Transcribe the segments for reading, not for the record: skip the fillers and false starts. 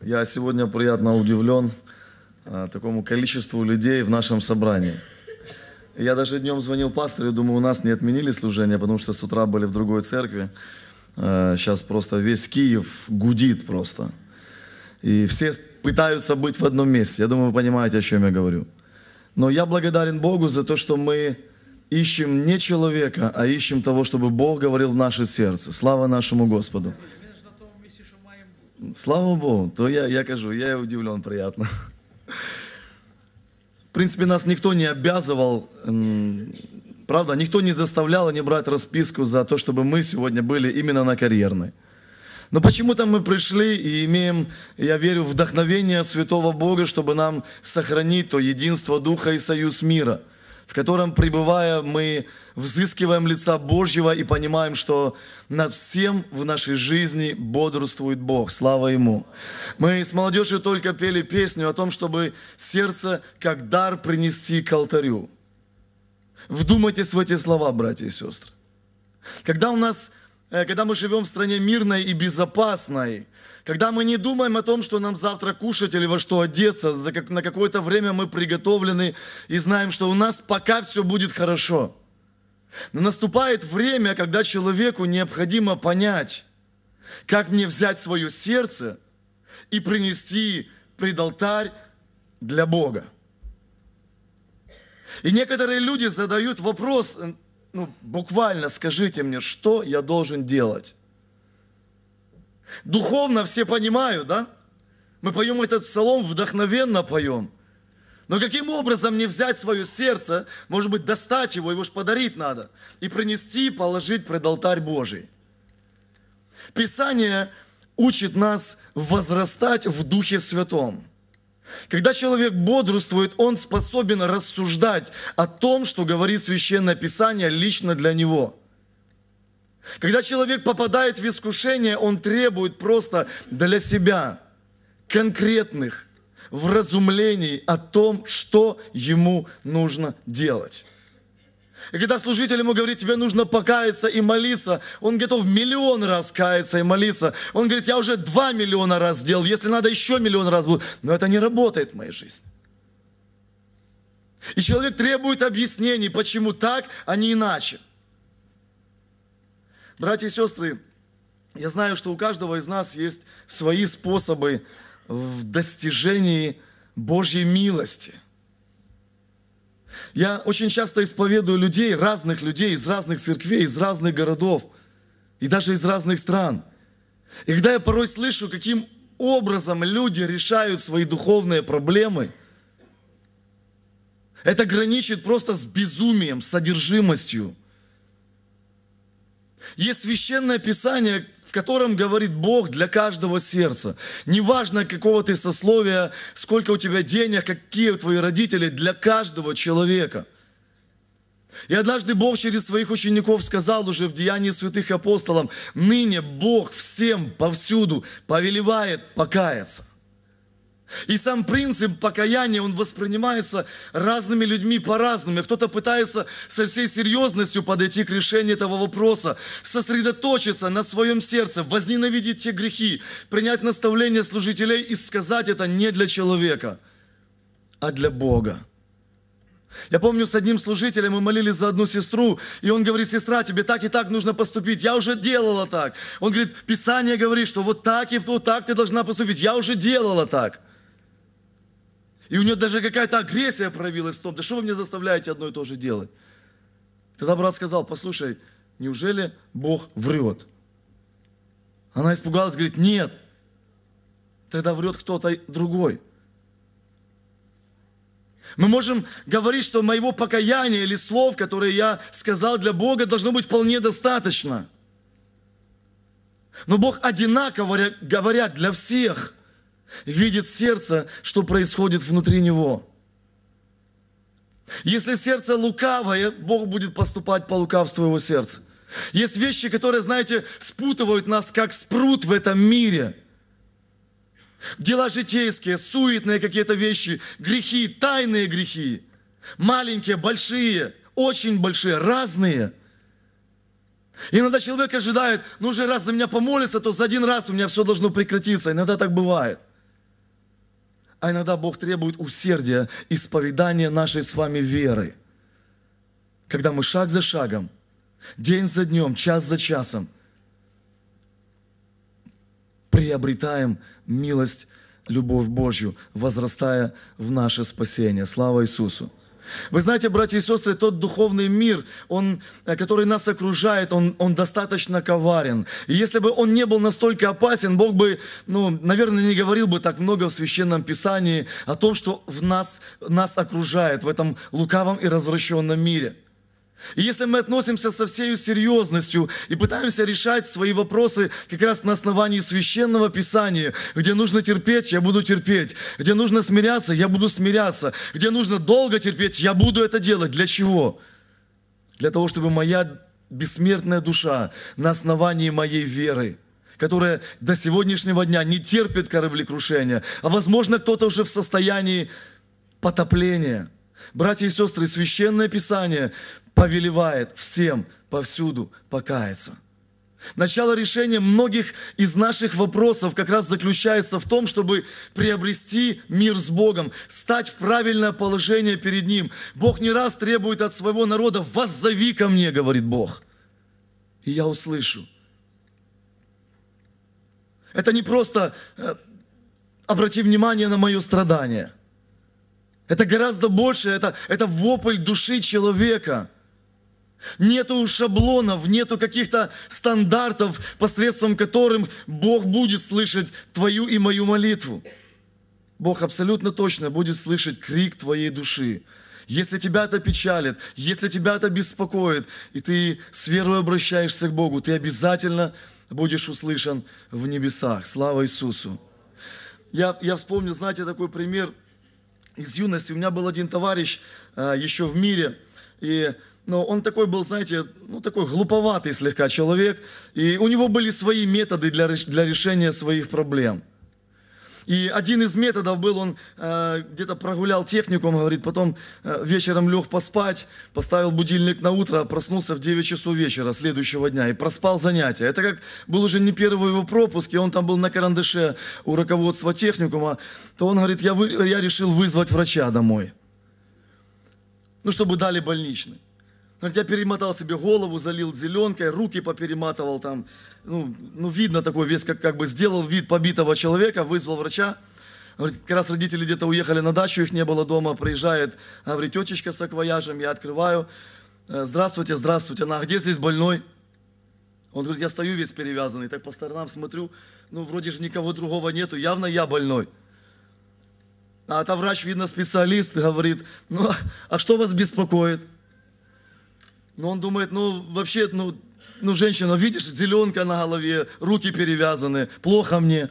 Я сегодня приятно удивлен такому количеству людей в нашем собрании. Я даже днем звонил пастору, думаю, у нас не отменили служение, потому что с утра были в другой церкви. Сейчас просто весь Киев гудит просто. И все пытаются быть в одном месте. Я думаю, вы понимаете, о чем я говорю. Но я благодарен Богу за то, что мы ищем не человека, а ищем того, чтобы Бог говорил в наше сердце. Слава нашему Господу. Слава Богу. То я кажу, я удивлен приятно. В принципе, нас никто не обязывал, правда, никто не заставлял не брать расписку за то, чтобы мы сегодня были именно на Карьерной. Но почему-то мы пришли и имеем, я верю, вдохновение Святого Бога, чтобы нам сохранить то единство Духа и союз мира, в котором, пребывая, мы взыскиваем лица Божьего и понимаем, что над всем в нашей жизни бодрствует Бог. Слава Ему. Мы с молодежью только пели песню о том, чтобы сердце как дар принести к алтарю. Вдумайтесь в эти слова, братья и сестры. Когда мы живем в стране мирной и безопасной, когда мы не думаем о том, что нам завтра кушать или во что одеться, на какое-то время мы приготовлены и знаем, что у нас пока все будет хорошо. Но наступает время, когда человеку необходимо понять, как мне взять свое сердце и принести пред алтарь для Бога. И некоторые люди задают вопрос, буквально скажите мне, что я должен делать? Духовно все понимают, да? Мы поем этот псалом, вдохновенно поем. Но каким образом мне взять свое сердце, может быть, достать его же подарить надо, и принести, положить пред алтарь Божий? Писание учит нас возрастать в Духе Святом. Когда человек бодрствует, он способен рассуждать о том, что говорит Священное Писание лично для него. Когда человек попадает в искушение, он требует просто для себя конкретных вразумлений о том, что ему нужно делать. И когда служитель ему говорит, тебе нужно покаяться и молиться, он готов 1 000 000 раз каяться и молиться. Он говорит, я уже 2 миллиона раз сделал, если надо еще 1 000 000 раз буду. Но это не работает в моей жизни. И человек требует объяснений, почему так, а не иначе. Братья и сестры, я знаю, что у каждого из нас есть свои способы в достижении Божьей милости. Я очень часто исповедую людей, разных людей из разных церквей, из разных городов и даже из разных стран. И когда я порой слышу, каким образом люди решают свои духовные проблемы, это граничит просто с безумием, с одержимостью. Есть Священное Писание, в котором говорит Бог для каждого сердца. Неважно, какого ты сословия, сколько у тебя денег, какие твои родители, для каждого человека. И однажды Бог через своих учеников сказал уже в Деянии святых апостолов, ныне Бог всем повсюду повелевает покаяться. И сам принцип покаяния, он воспринимается разными людьми по-разному. Кто-то пытается со всей серьезностью подойти к решению этого вопроса, сосредоточиться на своем сердце, возненавидеть те грехи, принять наставление служителей и сказать это не для человека, а для Бога. Я помню, с одним служителем мы молились за одну сестру, и он говорит, сестра, тебе так и так нужно поступить. Я уже делала так. Он говорит, Писание говорит, что вот так и вот так ты должна поступить. Я уже делала так. И у нее даже какая-то агрессия проявилась в том, да что вы мне заставляете одно и то же делать? Тогда брат сказал, послушай, неужели Бог врет? Она испугалась, говорит, нет, тогда врет кто-то другой. Мы можем говорить, что моего покаяния или слов, которые я сказал для Бога, должно быть вполне достаточно. Но Бог одинаково, говорят, для всех видит сердце, что происходит внутри него. Если сердце лукавое, Бог будет поступать по лукавству его сердца. Есть вещи, которые, знаете, спутывают нас, как спрут в этом мире. Дела житейские, суетные какие-то вещи, грехи, тайные грехи, маленькие, большие, очень большие, разные. Иногда человек ожидает, ну уже раз за меня помолится, то за один раз у меня все должно прекратиться. Иногда так бывает. А иногда Бог требует усердия, исповедания нашей с вами веры. Когда мы шаг за шагом, день за днем, час за часом приобретаем милость, любовь Божью, возрастая в наше спасение. Слава Иисусу! Вы знаете, братья и сестры, тот духовный мир, который нас окружает, он достаточно коварен. И если бы он не был настолько опасен, Бог бы, наверное, не говорил бы так много в Священном Писании о том, что нас окружает в этом лукавом и развращенном мире. И если мы относимся со всей серьезностью и пытаемся решать свои вопросы как раз на основании Священного Писания, где нужно терпеть, я буду терпеть, где нужно смиряться, я буду смиряться, где нужно долго терпеть, я буду это делать. Для чего? Для того, чтобы моя бессмертная душа на основании моей веры, которая до сегодняшнего дня не терпит кораблекрушения, а возможно кто-то уже в состоянии потопления. Братья и сестры, Священное Писание повелевает всем повсюду покаяться. Начало решения многих из наших вопросов как раз заключается в том, чтобы приобрести мир с Богом, стать в правильное положение перед Ним. Бог не раз требует от своего народа: «Воззови ко мне», говорит Бог, и я услышу. Это не просто «обрати внимание на мое страдание». Это гораздо больше, это вопль души человека. Нету шаблонов, нету каких-то стандартов, посредством которым Бог будет слышать твою и мою молитву. Бог абсолютно точно будет слышать крик твоей души. Если тебя это печалит, если тебя это беспокоит, и ты с верой обращаешься к Богу, ты обязательно будешь услышан в небесах. Слава Иисусу! Я вспомнил, знаете, такой пример из юности. У меня был один товарищ еще в мире, но он такой был, знаете, такой глуповатый слегка человек, и у него были свои методы для решения своих проблем. И один из методов был, он где-то прогулял техникум, говорит, потом вечером лег поспать, поставил будильник на утро, проснулся в 9 часов вечера следующего дня и проспал занятия. Это как был уже не первый его пропуск, и он там был на карандаше у руководства техникума, то он говорит, я решил вызвать врача домой, чтобы дали больничный. Я перемотал себе голову, залил зеленкой, руки поперематывал там. Видно такой весь, как бы сделал вид побитого человека, вызвал врача. Говорит, как раз родители где-то уехали на дачу, их не было дома, приезжает, говорит, тетечка с саквояжем, я открываю. Здравствуйте, здравствуйте, она, где здесь больной? Он говорит, я стою весь перевязанный, так по сторонам смотрю, вроде же никого другого нету, явно я больной. А это врач, видно, специалист, говорит, а что вас беспокоит? Он думает, вообще, женщина, видишь, зеленка на голове, руки перевязаны, плохо мне.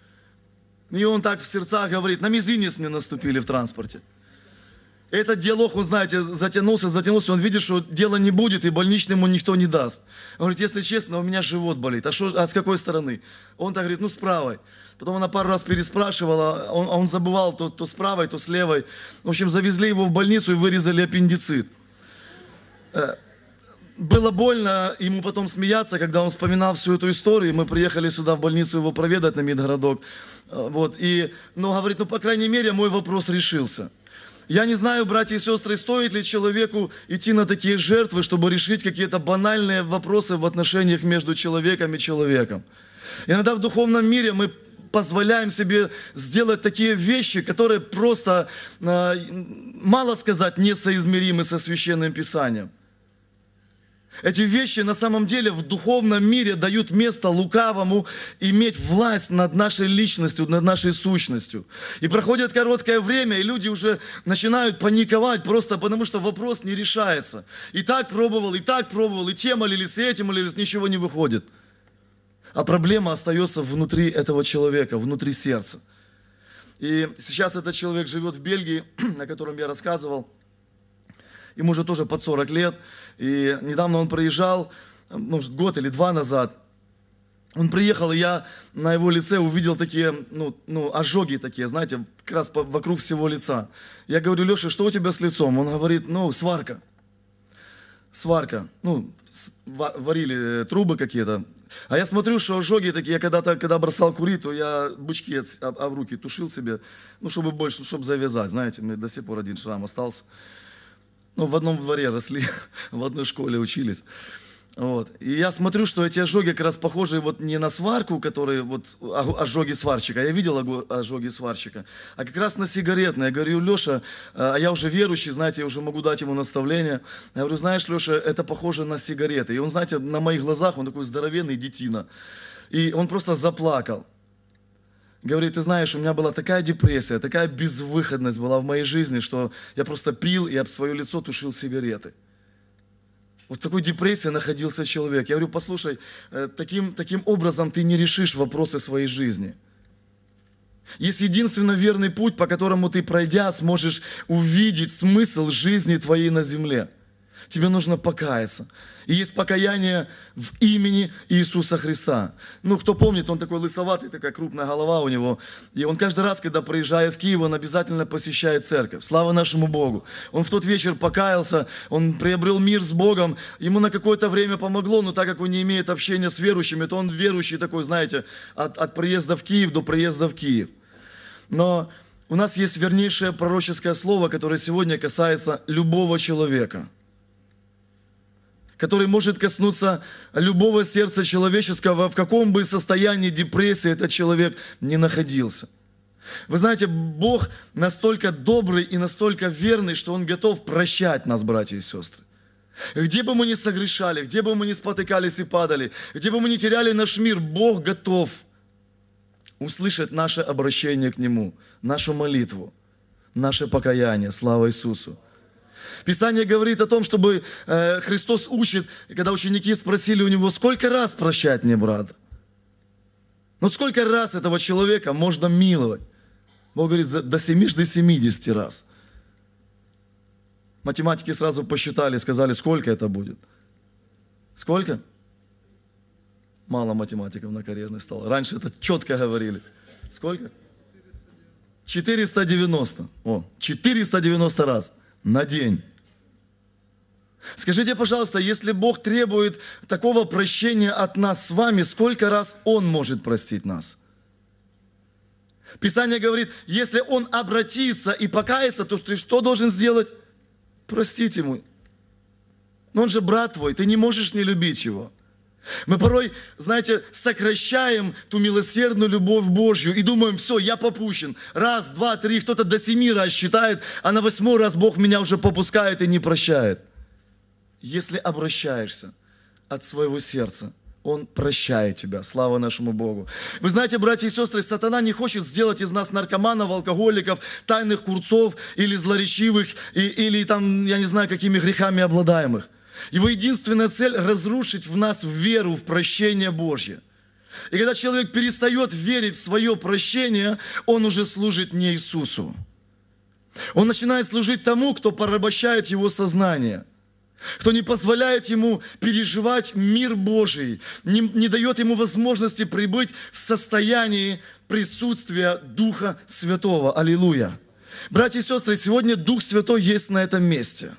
И он так в сердцах говорит, на мизинец мне наступили в транспорте. Этот диалог, он, знаете, затянулся, он видит, что дела не будет, и больничный ему никто не даст. Он говорит, если честно, у меня живот болит. А с какой стороны? Он так говорит, с правой. Потом она пару раз переспрашивала, он забывал то с правой, то с левой. В общем, завезли его в больницу и вырезали аппендицит. Было больно ему потом смеяться, когда он вспоминал всю эту историю. Мы приехали сюда в больницу его проведать на медгородок. Говорит, по крайней мере, мой вопрос решился. Я не знаю, братья и сестры, стоит ли человеку идти на такие жертвы, чтобы решить какие-то банальные вопросы в отношениях между человеком и человеком. Иногда в духовном мире мы позволяем себе сделать такие вещи, которые просто, мало сказать, несоизмеримы со Священным Писанием. Эти вещи на самом деле в духовном мире дают место лукавому иметь власть над нашей личностью, над нашей сущностью. И проходит короткое время, и люди уже начинают паниковать просто потому, что вопрос не решается. И так пробовал, и те молились, и эти молились, ничего не выходит. А проблема остается внутри этого человека, внутри сердца. И сейчас этот человек живет в Бельгии, о котором я рассказывал. Ему уже тоже под 40 лет. И недавно он приезжал, может, год или два назад. Он приехал, и я на его лице увидел такие, ожоги такие, знаете, как раз вокруг всего лица. Я говорю, Леша, что у тебя с лицом? Он говорит, сварка. Сварка. Варили трубы какие-то, А я смотрю, что ожоги такие, я когда бросал курить, то я бычки об руки тушил себе, ну, чтобы больше, чтобы завязать, знаете, мне до сих пор один шрам остался. Ну, в одном дворе росли, в одной школе учились. Вот. И я смотрю, что эти ожоги как раз похожи вот не на сварку, которые вот ожоги сварщика, я видел ожоги сварщика, а как раз на сигаретные. Я говорю, Леша, а я уже верующий, знаете, я уже могу дать ему наставление. Я говорю, знаешь, Леша, это похоже на сигареты. И он, знаете, на моих глазах, он такой здоровенный детина. И он просто заплакал. Говорит, ты знаешь, у меня была такая депрессия, такая безвыходность была в моей жизни, что я просто пил и об свое лицо тушил сигареты. Вот в такой депрессии находился человек. Я говорю, послушай, таким образом ты не решишь вопросы своей жизни. Есть единственно верный путь, по которому ты, пройдя, сможешь увидеть смысл жизни твоей на земле. Тебе нужно покаяться. И есть покаяние в имени Иисуса Христа. Ну, кто помнит, он такой лысоватый, такая крупная голова у него. И он каждый раз, когда приезжает в Киев, он обязательно посещает церковь. Слава нашему Богу. Он в тот вечер покаялся, он приобрел мир с Богом. Ему на какое-то время помогло, но так как он не имеет общения с верующими, то он верующий такой, знаете, от приезда в Киев до приезда в Киев. Но у нас есть вернейшее пророческое слово, которое сегодня касается любого человека, который может коснуться любого сердца человеческого, в каком бы состоянии депрессии этот человек не находился. Вы знаете, Бог настолько добрый и настолько верный, что Он готов прощать нас, братья и сестры. Где бы мы ни согрешали, где бы мы ни спотыкались и падали, где бы мы ни теряли наш мир, Бог готов услышать наше обращение к Нему, нашу молитву, наше покаяние. Слава Иисусу! Писание говорит о том, чтобы Христос учит, когда ученики спросили у Него, сколько раз прощать мне, брат? Ну сколько раз этого человека можно миловать? Бог говорит, до 70 раз. Математики сразу посчитали, сказали, сколько это будет? Сколько? Мало математиков на карьерной стало. Раньше это четко говорили. Сколько? 490. 490 раз на день. Скажите, пожалуйста, если Бог требует такого прощения от нас с вами, сколько раз Он может простить нас? Писание говорит, если он обратится и покается, то ты что должен сделать? Простить ему. Но он же брат твой, ты не можешь не любить его. Мы порой, знаете, сокращаем ту милосердную любовь Божью и думаем, все, я попущен. Раз, два, три, кто-то до 7 раз считает, а на 8 раз Бог меня уже попускает и не прощает. Если обращаешься от своего сердца, Он прощает тебя. Слава нашему Богу. Вы знаете, братья и сестры, сатана не хочет сделать из нас наркоманов, алкоголиков, тайных курцов или злоречивых, или там, я не знаю, какими грехами обладаемых. Его единственная цель – разрушить в нас веру в прощение Божье. И когда человек перестает верить в свое прощение, он уже служит не Иисусу. Он начинает служить тому, кто порабощает его сознание, кто не позволяет ему переживать мир Божий, не дает ему возможности прибыть в состоянии присутствия Духа Святого. Аллилуйя! Братья и сестры, сегодня Дух Святой есть на этом месте.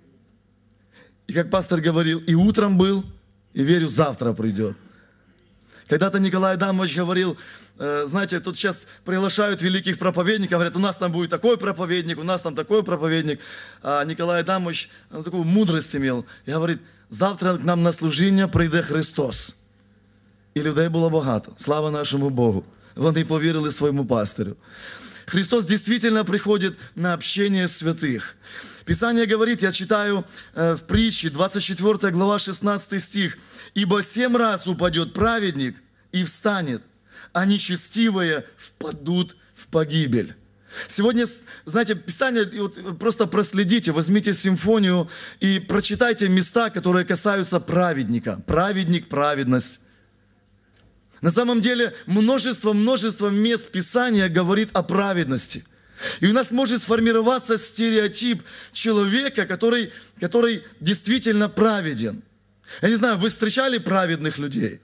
И как пастор говорил, и утром был, и верю, завтра придет. Когда-то Николай Адамович говорил, знаете, тут сейчас приглашают великих проповедников, говорят, у нас там будет такой проповедник, у нас там такой проповедник. А Николай Адамович такую мудрость имел. И говорит, завтра к нам на служіння прийде Христос. І людей було багато. Слава нашему Богу. Вони повірили своему пастырю. Христос действительно приходит на общение святых. Писание говорит, я читаю в притче, 24 глава, 16 стих. «Ибо 7 раз упадет праведник и встанет, а нечестивые впадут в погибель». Сегодня, знаете, Писание, вот просто проследите, возьмите симфонию и прочитайте места, которые касаются праведника. Праведник, праведность. На самом деле множество мест Писания говорит о праведности. И у нас может сформироваться стереотип человека, который действительно праведен. Я не знаю, вы встречали праведных людей?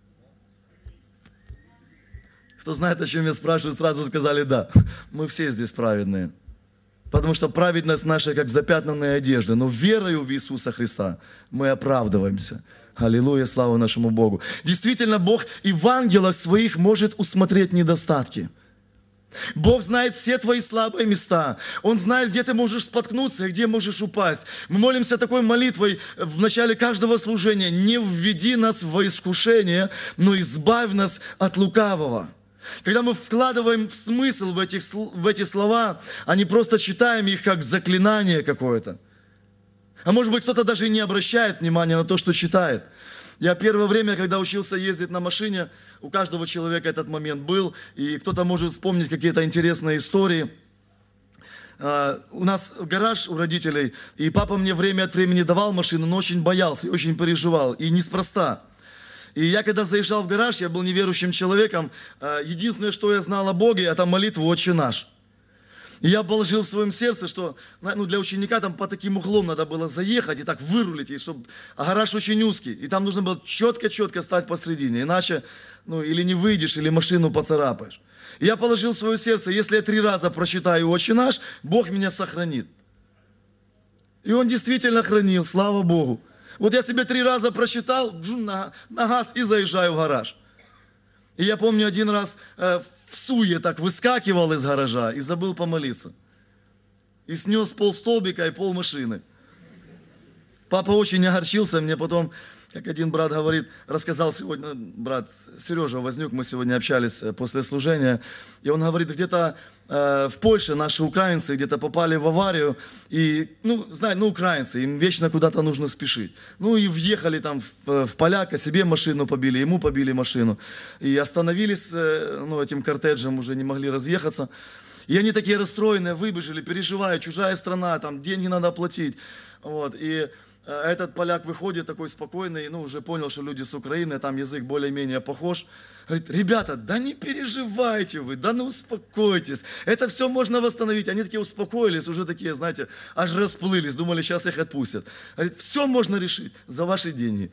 Кто знает, о чем я спрашиваю, сразу сказали да. Мы все здесь праведные. Потому что праведность наша, как запятнанная одежда. Но верою в Иисуса Христа мы оправдываемся. Аллилуйя, слава нашему Богу. Действительно, Бог и в ангелах своих может усмотреть недостатки. Бог знает все твои слабые места. Он знает, где ты можешь споткнуться и где можешь упасть. Мы молимся такой молитвой в начале каждого служения: не введи нас во искушение, но избавь нас от лукавого. Когда мы вкладываем смысл в эти слова, а не просто читаем их как заклинание какое-то. А может быть, кто-то даже не обращает внимания на то, что читает. Я первое время, когда учился ездить на машине, у каждого человека этот момент был, и кто-то может вспомнить какие-то интересные истории. У нас гараж у родителей, и папа мне время от времени давал машину, но очень боялся и очень переживал, и неспроста. И я, когда заезжал в гараж, я был неверующим человеком, единственное, что я знал о Боге, это молитву «Отче наш». И я положил в своем сердце, что для ученика там по таким углом надо было заехать и так вырулить, а гараж очень узкий, и там нужно было четко-четко стать посредине, иначе или не выйдешь, или машину поцарапаешь. И я положил в свое сердце: если я 3 раза прочитаю «Отче наш», Бог меня сохранит. И Он действительно хранил, слава Богу. Вот я себе 3 раза прочитал, на газ и заезжаю в гараж. И я помню, один раз в суе так выскакивал из гаража и забыл помолиться. И снес полстолбика и пол машины. Папа очень огорчился, мне потом, как один брат говорит, рассказал сегодня, брат Сережа Вознюк, мы сегодня общались после служения, и он говорит, где-то в Польше наши украинцы где-то попали в аварию, и, украинцы, им вечно куда-то нужно спешить. И въехали там в поляка, себе машину побили, ему побили машину. И остановились, этим кортеджем, уже не могли разъехаться. И они такие расстроенные, выбежали, переживают, чужая страна, там деньги надо платить. И этот поляк выходит такой спокойный, уже понял, что люди с Украины, там язык более-менее похож. Говорит: ребята, да не переживайте вы, да успокойтесь, это все можно восстановить. Они такие успокоились, уже такие, знаете, аж расплылись, думали, сейчас их отпустят. Говорит: все можно решить за ваши деньги.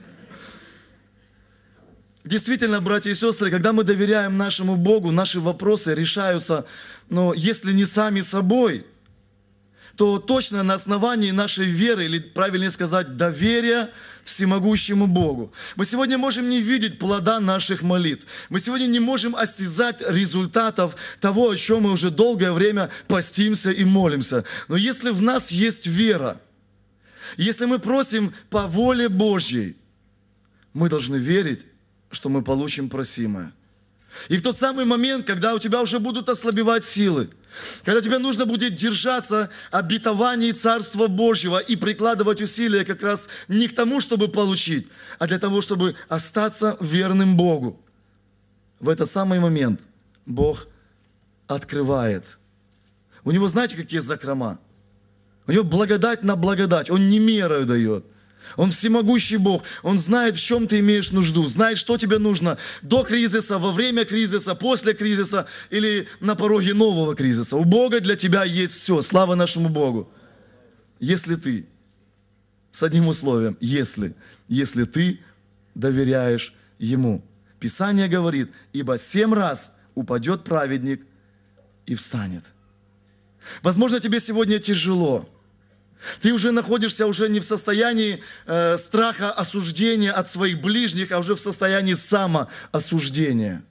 Действительно, братья и сестры, когда мы доверяем нашему Богу, наши вопросы решаются, если не сами собой, то точно на основании нашей веры, или правильнее сказать, доверия всемогущему Богу. Мы сегодня можем не видеть плода наших молитв. Мы сегодня не можем осязать результатов того, о чем мы уже долгое время постимся и молимся. Но если в нас есть вера, если мы просим по воле Божьей, мы должны верить, что мы получим просимое. И в тот самый момент, когда у тебя уже будут ослабевать силы, когда тебе нужно будет держаться обетований Царства Божьего и прикладывать усилия как раз не к тому, чтобы получить, а для того, чтобы остаться верным Богу. В этот самый момент Бог открывает. У Него, знаете, какие закрома? У Него благодать на благодать. Он не мерою дает. Он всемогущий Бог. Он знает, в чем ты имеешь нужду. Знает, что тебе нужно до кризиса, во время кризиса, после кризиса или на пороге нового кризиса. У Бога для тебя есть все. Слава нашему Богу. Если ты, с одним условием, если ты доверяешь Ему. Писание говорит: ибо 7 раз упадет праведник и встанет. Возможно, тебе сегодня тяжело. Ты уже находишься не в состоянии страха, осуждения от своих ближних, а уже в состоянии самоосуждения.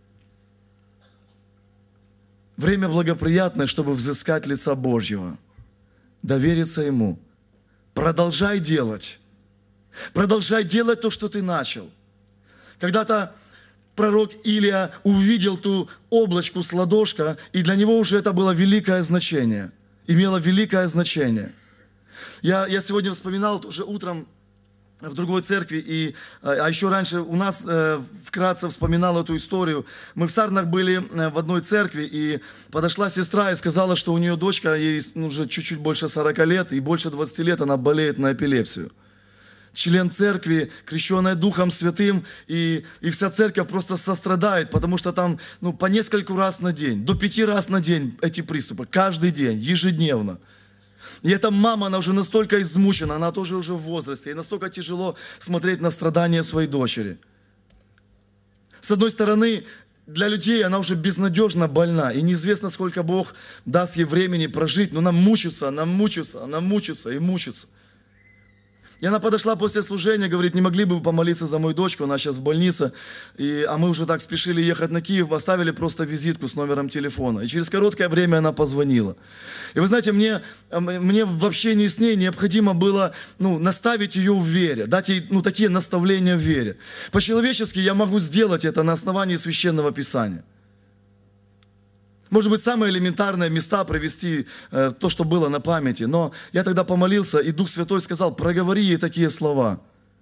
Время благоприятное, чтобы взыскать лица Божьего, довериться Ему. Продолжай делать. Продолжай делать то, что ты начал. Когда-то пророк Илия увидел ту облачку с ладошка, и для него уже это было великое значение. Имело великое значение. Я сегодня вспоминал тоже утром в другой церкви, а еще раньше у нас вкратце вспоминал эту историю. Мы в Сарнах были в одной церкви, и подошла сестра и сказала, что у нее дочка, ей уже чуть-чуть больше 40 лет, и больше 20 лет она болеет на эпилепсию. Член церкви, крещенная Духом Святым, и вся церковь просто сострадает, потому что там по нескольку раз на день, до 5 раз на день эти приступы, каждый день, ежедневно. И эта мама, она уже настолько измучена, она тоже уже в возрасте, и настолько тяжело смотреть на страдания своей дочери. С одной стороны, для людей она уже безнадежно больна, и неизвестно, сколько Бог даст ей времени прожить, но она мучится и мучится. И она подошла после служения, говорит, не могли бы вы помолиться за мою дочку, она сейчас в больнице. А мы уже так спешили ехать на Киев, оставили просто визитку с номером телефона. И через короткое время она позвонила. И вы знаете, мне в общении с ней необходимо было наставить ее в вере, дать ей такие наставления в вере. По-человечески я могу сделать это на основании Священного Писания. Может быть, самые элементарные места провести, то, что было на памяти. Но я тогда помолился, и Дух Святой сказал, проговори ей такие слова.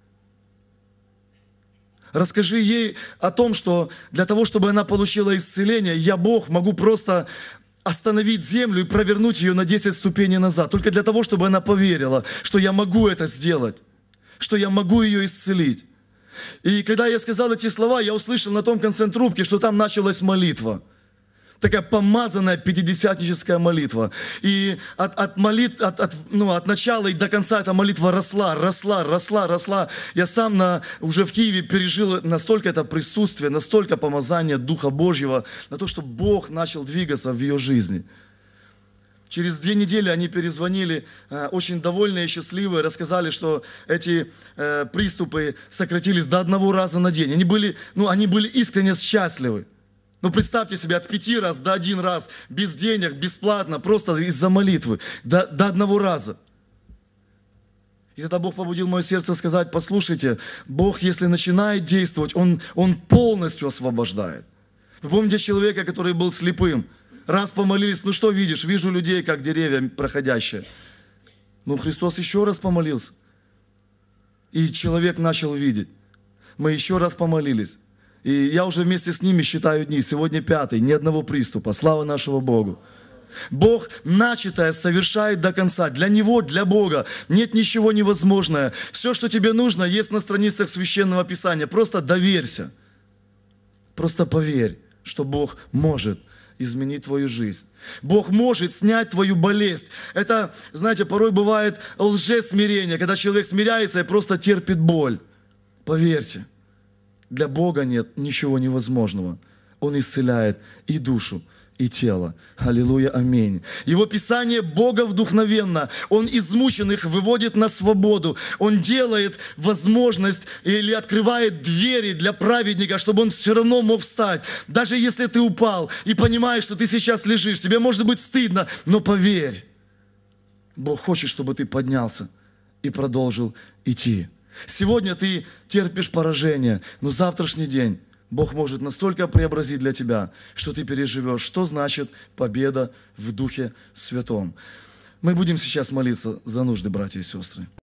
Расскажи ей о том, что для того, чтобы она получила исцеление, я, Бог, могу просто остановить землю и провернуть ее на 10 ступеней назад. Только для того, чтобы она поверила, что я могу это сделать, что я могу ее исцелить. И когда я сказал эти слова, я услышал на том конце трубки, что там началась молитва. Такая помазанная пятидесятническая молитва. И от начала и до конца эта молитва росла. Я сам уже в Киеве пережил настолько это присутствие, настолько помазание Духа Божьего, на то, что Бог начал двигаться в ее жизни. Через 2 недели они перезвонили, очень довольные и счастливые, рассказали, что эти приступы сократились до 1 раза на день. Они были искренне счастливы. Представьте себе, от 5 раз до 1 раз, без денег, бесплатно, просто из-за молитвы, до 1 раза. И тогда Бог побудил мое сердце сказать, послушайте, Бог, если начинает действовать, Он полностью освобождает. Вы помните человека, который был слепым? Раз помолились, что видишь? Вижу людей, как деревья проходящие. Христос еще раз помолился. И человек начал видеть. Мы еще раз помолились. И я уже вместе с ними считаю дни. Сегодня 5-й, ни одного приступа. Слава нашему Богу. Бог начатое совершает до конца. Для Него, для Бога нет ничего невозможного. Все, что тебе нужно, есть на страницах Священного Писания. Просто доверься. Просто поверь, что Бог может изменить твою жизнь. Бог может снять твою болезнь. Это, знаете, порой бывает лжесмирение, когда человек смиряется и просто терпит боль. Поверьте. Для Бога нет ничего невозможного. Он исцеляет и душу, и тело. Аллилуйя, аминь. Его Писание Бога вдохновенно. Он измученных выводит на свободу. Он делает возможность или открывает двери для праведника, чтобы он все равно мог встать. Даже если ты упал и понимаешь, что ты сейчас лежишь, тебе может быть стыдно, но поверь, Бог хочет, чтобы ты поднялся и продолжил идти. Сегодня ты терпишь поражение, но завтрашний день Бог может настолько преобразить для тебя, что ты переживешь, что значит победа в Духе Святом. Мы будем сейчас молиться за нужды, братья и сестры.